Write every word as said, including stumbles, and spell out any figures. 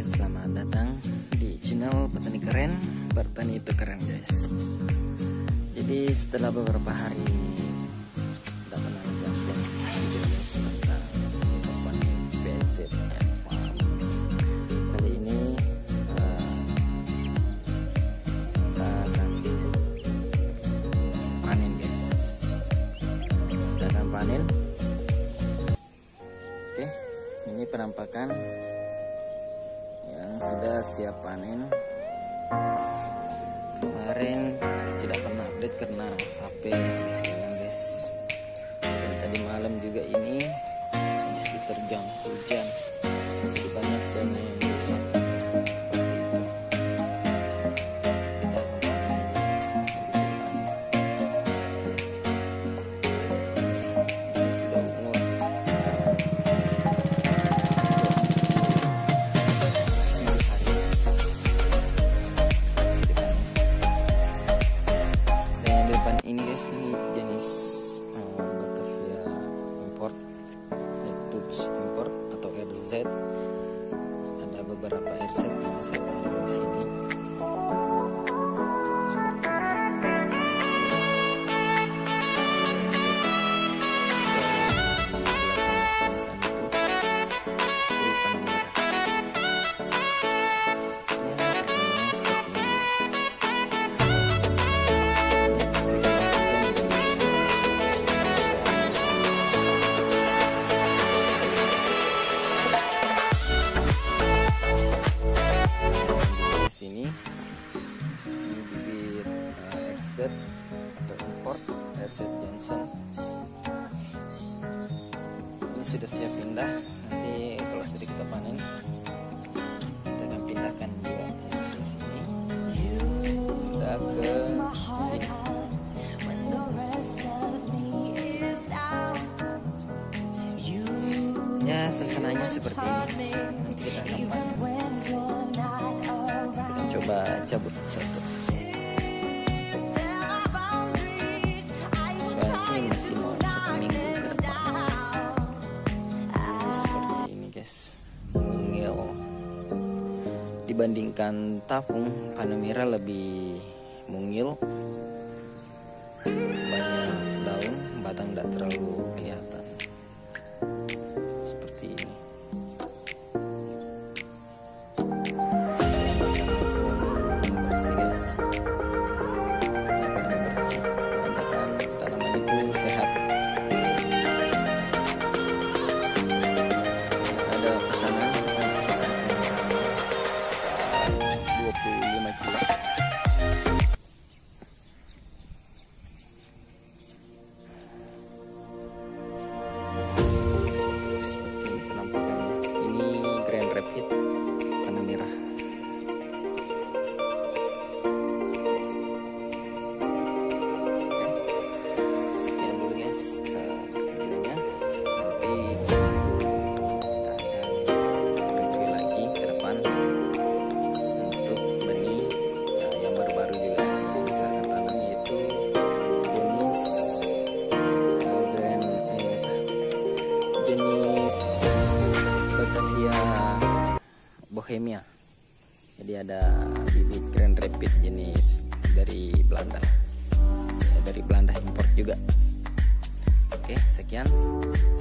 selamat datang di channel Petani Keren. Bertani itu keren guys. Jadi setelah beberapa hari tidak pernah upload video guys tentang petani P S Z Farm. Kali ini uh, kita akan panen guys. Kita akan panen. Oke, ini penampakan yang sudah siap panen. Kemarin tidak pernah update karena H P kesiangan guys. Dan tadi malam juga ini habis diterjang hujan, jadi banyak dan yang rusak seperti itu. Kita akan panen ini sudah umur ini guys. Ini jenis uh, Batavia import, Touch import atau R Z. Ada beberapa R Z yang saya taruh di sini. Sini ini bibit uh, R Z atau import R Z Johnson. Ini sudah siap pindah. Nanti kalau sudah kita panen, kita akan pindahkan juga yang sebelah sini. Kita ke sini. Ya, suasananya seperti ini. Nanti kita akan panen. Coba cabut satu. Soalnya sini masih mau satu minggu ke depan. Jadi seperti ini guys. Mungil. Dibandingkan tapung, Panamera lebih mungil. Banyak daun, batang tidak terlalu kelihatan. Seperti ini. Rapid Panamera. Sekian dulu guys videonya. Nanti kita akan review lagi ke depan untuk benih uh, yang baru-baru juga yang bisa akan tanam, yaitu jenis uh, brand eh, jenis Batavia Bohemia. Jadi ada bibit Grand Rapid jenis dari Belanda, ya, dari Belanda import juga. Oke, sekian.